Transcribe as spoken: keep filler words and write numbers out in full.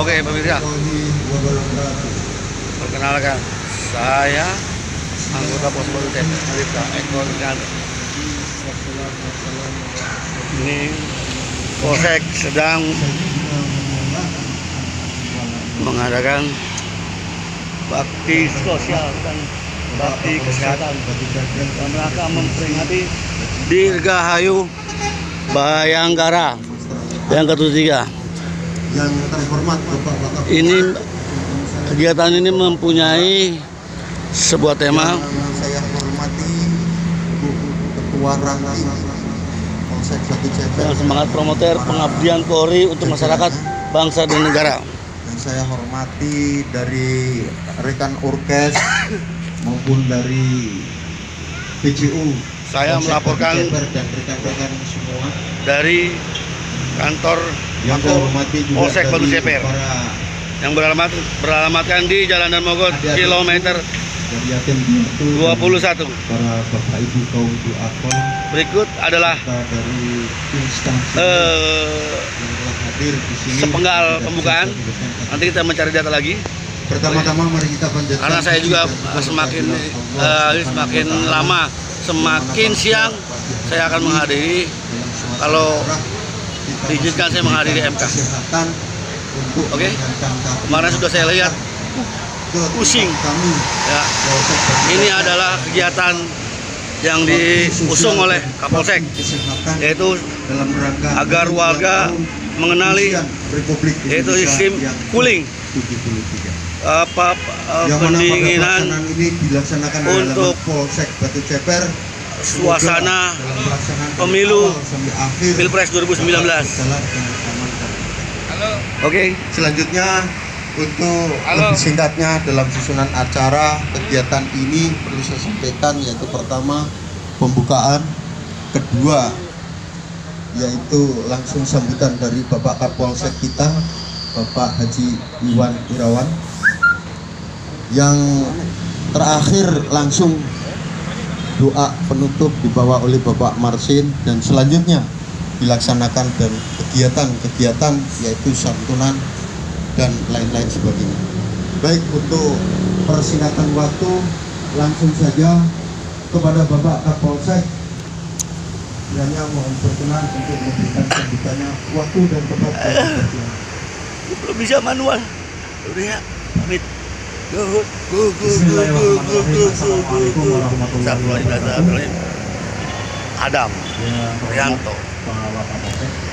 Oke pemirsa, perkenalkan saya anggota Pos Batu Ceper Bribka Eko Rianto. Ini Polsek sedang mengadakan bakti sosial dan bakti kesehatan dalam rangka memperingati Dirgahayu Bayangkara yang ketiga. Yang terhormat Bapak Ini kegiatan ini mempunyai sebuah tema. Yang saya hormati Bu Ketua Ranting Polsek Batu Ceper Yang semangat promoter pengabdian Polri untuk masyarakat, bangsa dan negara. Dan saya hormati dari rekan orkes maupun dari P J U. Saya Polsek melaporkan Batu Ceper dan rekan-rekan semua dari kantor yang Mako hormati juga Polsek Batu dari Ceper para yang beralamat beralamatkan di Jalan Dan Mogot kilometer dari yatim piatu dua puluh satu. para bapak ibu kaum duafa. Berikut adalah Dari instansi eh, yang telah hadir di sini sepenggal pembukaan. Nanti kita mencari data lagi. Pertama-tama mari kita panjatkan. Karena saya juga semakin uh, semakin lama, semakin siang saya akan menghadiri. Kalau diizinkan saya menghadiri M K. Oke, kemarin sudah saya lihat pusing. Ya, ini adalah kegiatan yang diusung oleh Kapolsek, yaitu agar warga mengenali, yaitu sistem cooling, apa pendinginan untuk Polsek Batu Ceper, suasana pemilu Pilpres dua ribu sembilan belas. Oke, selanjutnya untuk lebih singkatnya dalam susunan acara kegiatan ini perlu saya sampaikan, yaitu pertama pembukaan, kedua yaitu langsung sambutan dari Bapak Kapolsek kita Bapak Haji Iwan Irawan, yang terakhir langsung doa penutup dibawa oleh Bapak Marsin, dan selanjutnya dilaksanakan dan kegiatan-kegiatan yaitu santunan dan lain-lain sebagainya. Baik, untuk persingkatan waktu langsung saja kepada Bapak Kapolsek, kiranya mohon berkenan untuk memberikan sambutannya. Waktu dan tempat. belum bisa manual. Udah ya, pamit. Go go go go go go go Assalamualaikum warahmatullahi wabarakatuh. Adam Rianto. Bapak Kapolsek.